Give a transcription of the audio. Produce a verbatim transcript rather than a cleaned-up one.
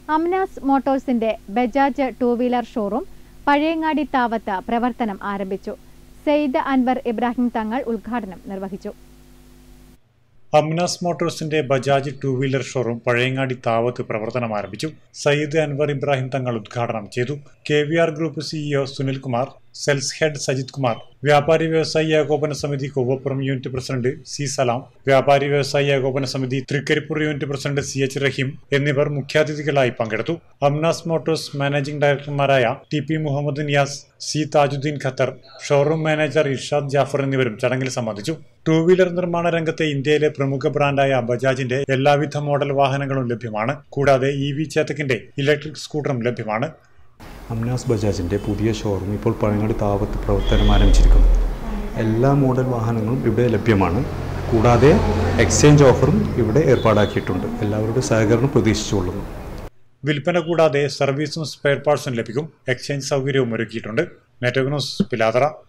അംനാസ് മോട്ടോഴ്സിന്റെ Bajaj two wheeler showroom Pazhayangadi താവത്ത് പ്രവർത്തനം ആരംഭിച്ചു. സയ്യിദ് അൻവർ ഇബ്രാഹിം തങ്ങൾ ഉദ്ഘാടനം നിർവഹിച്ചു. അംനാസ് മോട്ടോഴ്സിന്റെ Bajaj two wheeler showroom Pazhayangadi താവത്ത് പ്രവർത്തനം ആരംഭിച്ചു. സയ്യിദ് അൻവർ ഇബ്രാഹിം തങ്ങൾ ഉദ്ഘാടനം ചെയ്തു. K V R group CEO Sunilkumar, sales head Sajith Kumar, വ്യാപാരി വ്യവസായി ഏകോപന സമിതി Kovvappuram unit president C Salam, വ്യാപാരി വ്യവസായി ഏകോപന സമിതി Thrikaripur unit president C H Raheem എന്നിവർ മുഖ്യാതിഥികളായി പങ്കെടുത്തു. അംനാസ് മോട്ടോഴ്സ് മാനേജിംഗ് ഡയറക്ടർമാരായ T P Muhammad Niyas, C Thajudheen Qatar, showroom manager Irshad Jafar എന്നിവരും ചടങ്ങിൽ സംബന്ധിച്ചു. ടൂ വീലർ നിർമ്മാണ രംഗത്തെ ഇന്ത്യയിലെ പ്രമുഖ ബ്രാൻഡായ ബജാജിന്റെ എല്ലാവിധ മോഡൽ വാഹനങ്ങളും ലഭ്യമാണ്. കൂടാതെ ഇ വി ചേതക്കിന്റെ ഇലക്ട്രിക് സ്കൂട്ടറും ലഭ്യമാണ്. അംനാസ് ബജാജിന്റെ പുതിയ ഷോറൂം ഇപ്പോൾ പഴയങ്ങാടി താവത്ത് പ്രവർത്തനം ആരംഭിച്ചിരിക്കുന്നു. എല്ലാ മോഡൽ വാഹനങ്ങളും ഇവിടെ ലഭ്യമാണ്. കൂടാതെ എക്സ്ചേഞ്ച് ഓഫറും ഇവിടെ ഏർപ്പാടാക്കിയിട്ടുണ്ട്. എല്ലാവരുടെ സഹകരണം പ്രതീക്ഷിച്ചുകൊള്ളുന്നു. വിൽപ്പന കൂടാതെ സർവീസും സ്പെയർ പാർട്സും ലഭിക്കും. എക്സ്ചേഞ്ച് സൗകര്യവും ഒരുക്കിയിട്ടുണ്ട്. Network news Pilathara.